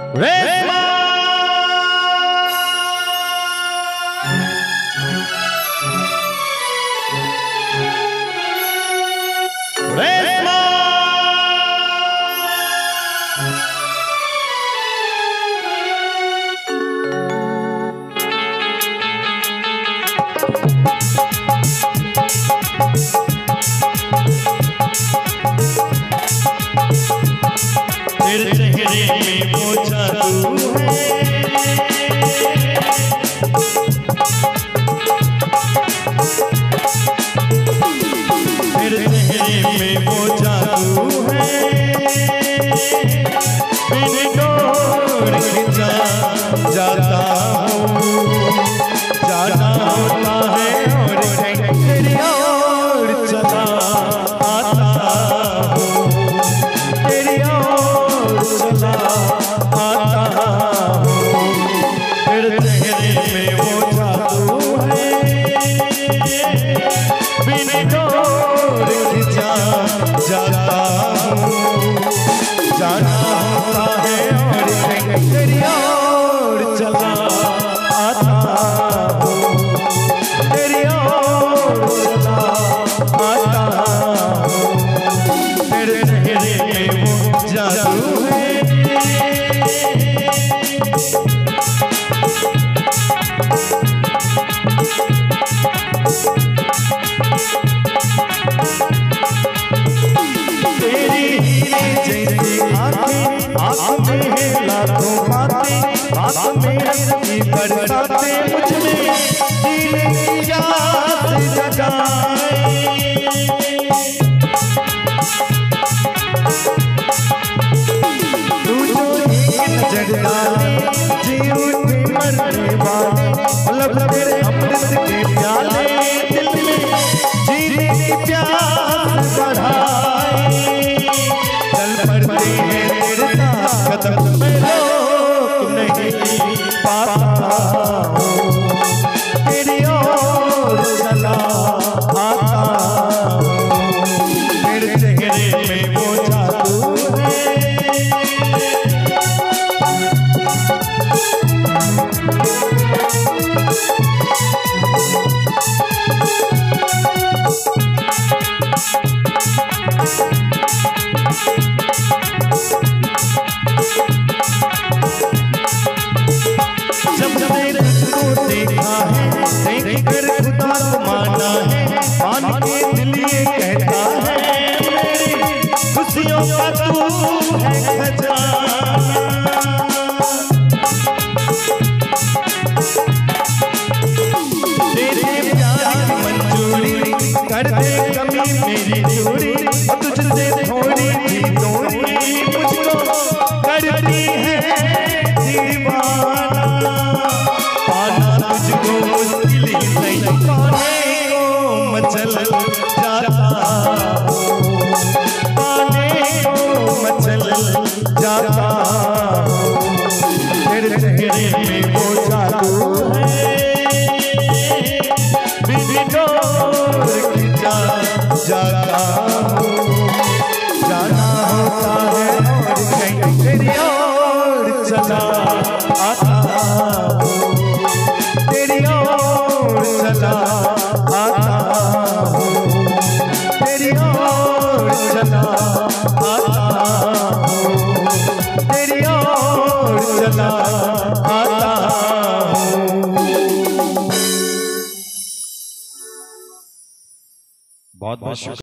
रेशमा रेशमा तेरे चेहरे में वो जादू है, तेरे चेहरे में वो जादू है, बिन डोर खिंचा जाता हूँ, जाना होता है और तेरी ओर चला आता हूँ, तेरी ओर चला आता हूँ। तेरे चेहरे में वो जादू है, बिन डोर खिंचा जाता हूँ, जाना होता है और तेरी ओर चला आता हूँ, तेरी ओर चला आता हूँ। तेरे चेहरे में वो जादू है, तेरी हीरे जैसी आँखें, आँख में है लाखों बातें, बात में हंसी बरसाते मुझ में जीने की आस जगाए। तू जो एक नजर डाले जी उठे मरने वाले, लब तेरे अमृत के प्याले दिल में जीने की प्यास बढ़ाए। चल पड़ते हैं तेरे साथ कदम, मैं रोक नहीं पाता हूँ, तेरी ओर चला आता हूँ। तेरे चेहरे में वो जादू है, जब मैंने तुझको देखा है, देख कर खुदा को माना है, मान के दिल ये कहता है मेरी खुशियों का तू है खजाना। तेरे प्यार की मंजूरी कर दे कभी मेरी दूरी, तुझसे थोड़ी भी दूरी मुझको करती है दीवाना। पाना तुझको मुश्किल ही नहीं, पाने को मचल जाता हूँ, पाने को मचल जाता हूँ। तेरे चेहरे में वो जादू है, बिन डोर खिंचा जाता हूँ, जाना होता है और कहीं तेरी ओर चला आता हूँ, तेरी ओर चला आता हूँ, तेरी ओर चला आता हूँ, तेरी ओर चला आता हूँ। बहुत बहुत शुक्रिया।